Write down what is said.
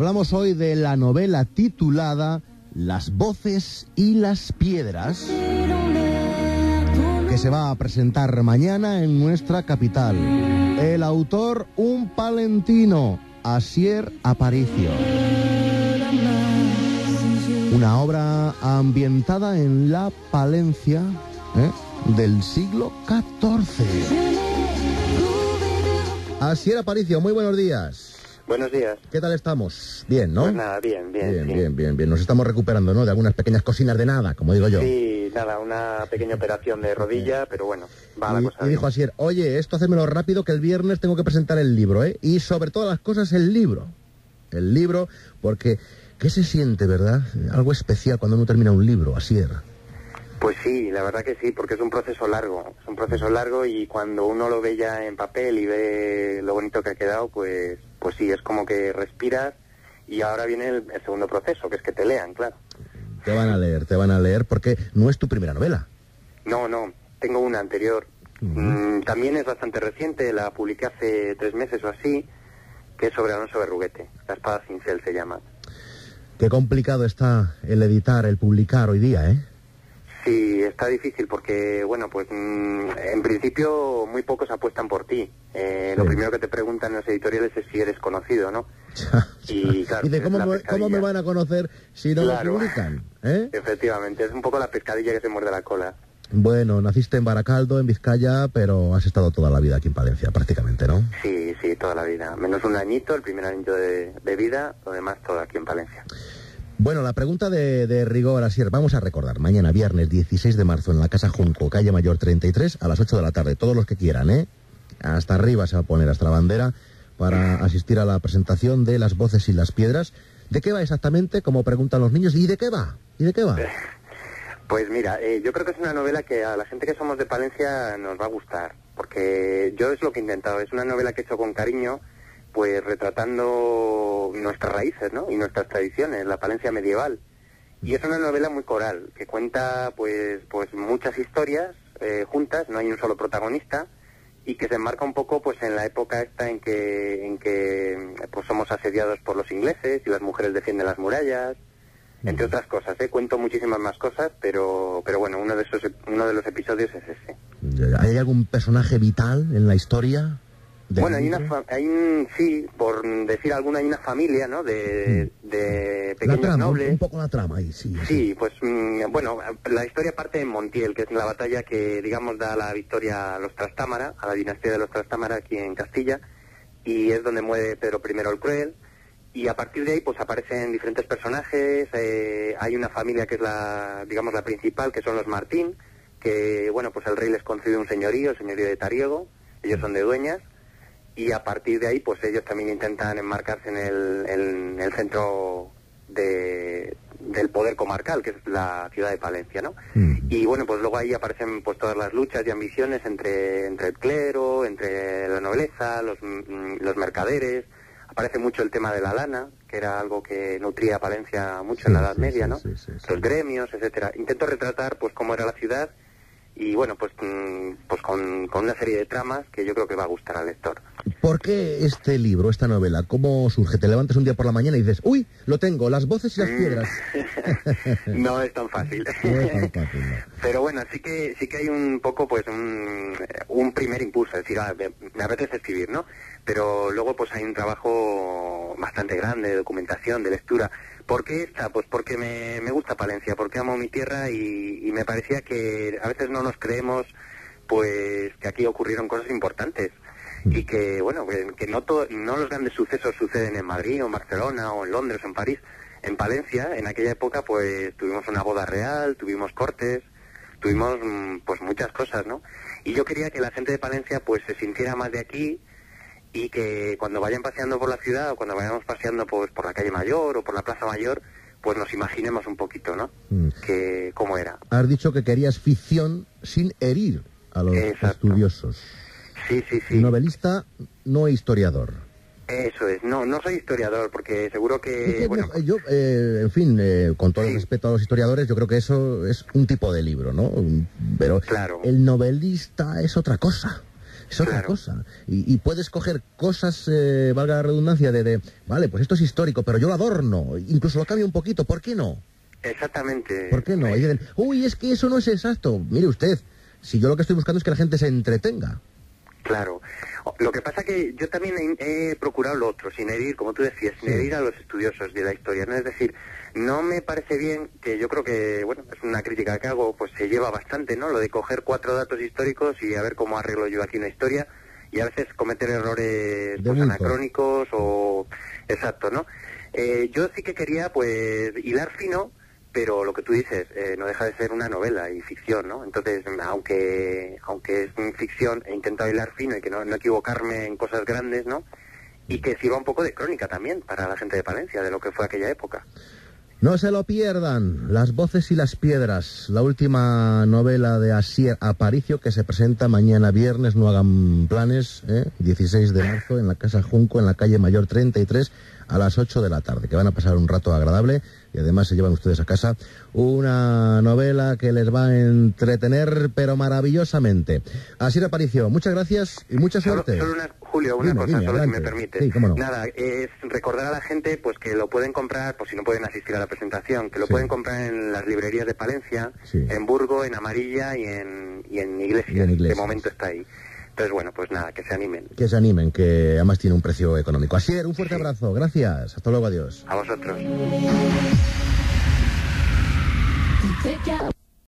Hablamos hoy de la novela titulada Las voces y las piedras, que se va a presentar mañana en nuestra capital. El autor, un palentino, Asier Aparicio. Una obra ambientada en la Palencia del siglo XIV. Asier Aparicio, muy buenos días. Buenos días. ¿Qué tal estamos? Bien, ¿no? Pues nada, bien. Bien. Nos estamos recuperando, ¿no? De algunas pequeñas cocinas de nada, como digo yo. Sí, nada, una pequeña operación de rodilla, pero bueno, va la cosa. Y dijo Asier, oye, esto hacémelo rápido que el viernes tengo que presentar el libro, ¿eh? Y sobre todas las cosas el libro. El libro, porque ¿qué se siente, verdad? Algo especial cuando uno termina un libro, Asier. Pues sí, la verdad que sí, porque es un proceso largo. Es un proceso largo y cuando uno lo ve ya en papel y ve lo bonito que ha quedado, pues sí, es como que respiras y ahora viene el segundo proceso, que es que te lean, claro. Te van a leer, porque no es tu primera novela. No, tengo una anterior. También es bastante reciente, la publiqué hace 3 meses o así, que es sobre Alonso Berruguete, La espada cincel se llama. Qué complicado está el editar, el publicar hoy día, ¿eh? Sí, está difícil porque, bueno, pues en principio muy pocos apuestan por ti. Sí. Lo primero que te preguntan en los editoriales es si eres conocido, ¿no? Y claro, dice, ¿cómo me van a conocer si no lo publican? Efectivamente, es un poco la pescadilla que se muerde la cola. Bueno, naciste en Baracaldo, en Vizcaya, pero has estado toda la vida aquí en Palencia, prácticamente, ¿no? Sí, toda la vida. Menos un añito, el primer añito de vida, lo demás todo aquí en Palencia. Bueno, la pregunta de rigor, Asier, vamos a recordar, mañana viernes 16 de marzo en la Casa Junco, calle Mayor 33, a las 8 de la tarde, todos los que quieran, ¿eh? Hasta arriba se va a poner, hasta la bandera, para asistir a la presentación de Las voces y las piedras. ¿De qué va exactamente? Como preguntan los niños, ¿y de qué va? Pues mira, yo creo que es una novela que a la gente que somos de Palencia nos va a gustar, porque yo es lo que he intentado, es una novela que he hecho con cariño, pues retratando nuestras raíces, ¿no? Y nuestras tradiciones, la Palencia medieval. Y es una novela muy coral, que cuenta pues muchas historias juntas, no hay un solo protagonista, y que se enmarca un poco pues en la época esta en que pues somos asediados por los ingleses y las mujeres defienden las murallas, entre otras cosas, cuento muchísimas más cosas, pero bueno, uno de los episodios es ese. ¿Hay algún personaje vital en la historia? Bueno, sí, por decir alguna, hay una familia, ¿no? De pequeños nobles. Un poco la trama ahí, sí. Sí, pues bueno, la historia parte en Montiel, que es la batalla que, digamos, da la victoria a los Trastámara, a la dinastía de los Trastámara aquí en Castilla, y es donde muere Pedro I el Cruel, y a partir de ahí pues aparecen diferentes personajes, hay una familia que es la principal, que son los Martín, que, bueno, pues el rey les concede un señorío, el señorío de Tariego, ellos son de Dueñas, y a partir de ahí pues ellos también intentan enmarcarse en el centro del poder comarcal, que es la ciudad de Palencia, ¿no? Y bueno, pues luego ahí aparecen pues todas las luchas y ambiciones entre el clero, entre la nobleza, los mercaderes. Aparece mucho el tema de la lana, que era algo que nutría a Palencia mucho en la Edad Media, ¿no? Sí. Los gremios, etcétera. Intento retratar pues cómo era la ciudad y bueno, pues con una serie de tramas que yo creo que va a gustar al lector. ¿Por qué este libro, esta novela? ¿Cómo surge? ¿Te levantas un día por la mañana y dices, uy, lo tengo, Las voces y las piedras? No es tan fácil. No es tan fácil, no. Pero bueno, sí que hay un poco, pues, un primer impulso, es decir, me apetece escribir, ¿no? Pero luego, pues, hay un trabajo bastante grande de documentación, de lectura. ¿Por qué esta? Pues porque me gusta Palencia, porque amo mi tierra y me parecía que a veces no nos creemos, pues, que aquí ocurrieron cosas importantes. Y que, bueno, que no los grandes sucesos suceden en Madrid o en Barcelona o en Londres o en París. En Palencia, en aquella época, pues tuvimos una boda real, tuvimos cortes, tuvimos pues muchas cosas, ¿no? Y yo quería que la gente de Palencia pues se sintiera más de aquí y que cuando vayan paseando por la ciudad o cuando vayamos paseando pues por la calle Mayor o por la Plaza Mayor, pues nos imaginemos un poquito, ¿no? Que cómo era. Has dicho que querías ficción sin herir a los estudiosos. Sí. Novelista, no historiador. Eso es, no soy historiador, porque seguro que... Yo, en fin, con todo el respeto a los historiadores, yo creo que eso es un tipo de libro, ¿no? Pero claro, el novelista es otra cosa. Es otra cosa. Y puedes coger cosas, valga la redundancia, vale, pues esto es histórico, pero yo lo adorno, incluso lo cambio un poquito, ¿por qué no? Exactamente. ¿Por qué no? Y dicen, uy, es que eso no es exacto. Mire usted, si yo lo que estoy buscando es que la gente se entretenga. Claro. Lo que pasa que yo también he procurado lo otro, sin herir, como tú decías, sin herir a los estudiosos de la historia, ¿no? Es decir, no me parece bien, que yo creo que, bueno, es una crítica que hago, pues se lleva bastante, ¿no? Lo de coger 4 datos históricos y a ver cómo arreglo yo aquí una historia, y a veces cometer errores pues, anacrónicos o... Exacto, ¿no? Yo sí que quería, pues, hilar fino, pero lo que tú dices, no deja de ser una novela y ficción, ¿no? Entonces, aunque es ficción, he intentado hilar fino y que no equivocarme en cosas grandes, ¿no? Y que sirva un poco de crónica también para la gente de Palencia, de lo que fue aquella época. No se lo pierdan, Las voces y las piedras, la última novela de Asier Aparicio, que se presenta mañana viernes, no hagan planes, 16 de marzo, en la Casa Junco, en la calle Mayor 33, a las 8 de la tarde, que van a pasar un rato agradable y además se llevan ustedes a casa una novela que les va a entretener, pero maravillosamente. Asier Aparicio, muchas gracias y mucha suerte. Julio, una cosa, solo adelante. Si me permite. Sí, cómo no. Nada, es recordar a la gente pues que lo pueden comprar, por si no pueden asistir a la presentación, que lo pueden comprar en las librerías de Palencia, en Burgo, en Amarilla y en Iglesias. De momento está ahí. Entonces, bueno, pues nada, que se animen. Que se animen, que además tiene un precio económico. Asier, un fuerte abrazo. Gracias. Hasta luego, adiós. A vosotros.